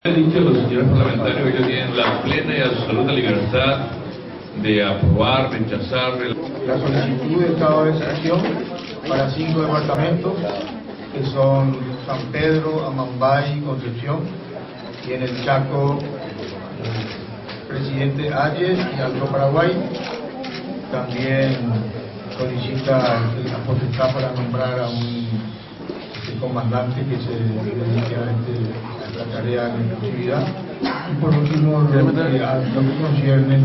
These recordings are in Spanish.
He dicho a los señores parlamentarios que ellos tienen la plena y absoluta libertad de aprobar, rechazar la solicitud de estado de excepción para 5 departamentos que son San Pedro, Amambay y Concepción, y en el Chaco Presidente Hayes y Alto Paraguay. También solicita la potestad para nombrar a un comandante que se dedique a la tarea de inclusividad. Y por último, lo que concierne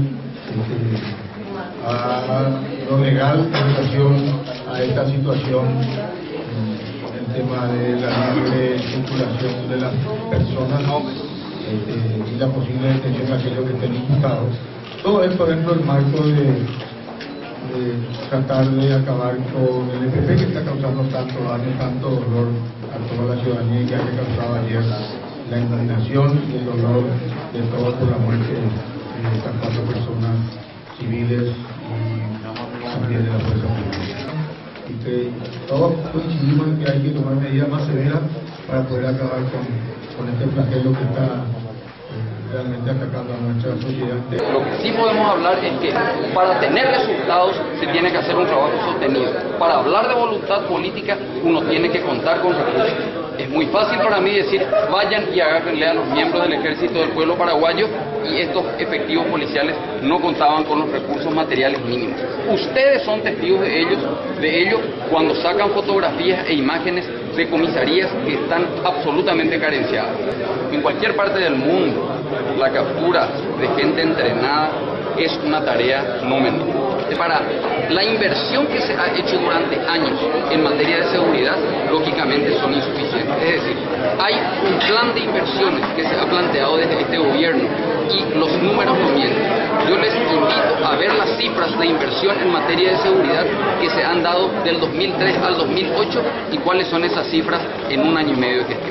a lo legal en relación a esta situación, el tema de la libre circulación de las personas y la posible detención de aquellos que estén imputados. Todo esto dentro del marco de tratar de acabar con el EPP, que está causando tanto daño, tanto dolor a toda la ciudadanía, y que haya causado ayer la indignación y el dolor de todos por la muerte de estas 4 personas civiles y también de la fuerza pública. Y que todos coincidimos en que hay que tomar medidas más severas para poder acabar con este flagelo que está realmente atacando a nuestra sociedad. Lo que sí podemos hablar es que para tener resultados se tiene que hacer un trabajo sostenido. Para hablar de voluntad política uno tiene que contar con recursos. Es muy fácil para mí decir vayan y agárrenle a los miembros del Ejército del Pueblo Paraguayo, y estos efectivos policiales no contaban con los recursos materiales mínimos. Ustedes son testigos de ello cuando sacan fotografías e imágenes de comisarías que están absolutamente carenciadas. En cualquier parte del mundo, la captura de gente entrenada es una tarea no menor. Para la inversión que se ha hecho durante años en materia de seguridad, lógicamente son insuficientes. Es decir, hay un plan de inversiones que se ha planteado desde este gobierno y los números no mienten. Yo les invito a ver las cifras de inversión en materia de seguridad que se han dado del 2003 al 2008 y cuáles son esas cifras en un año y medio que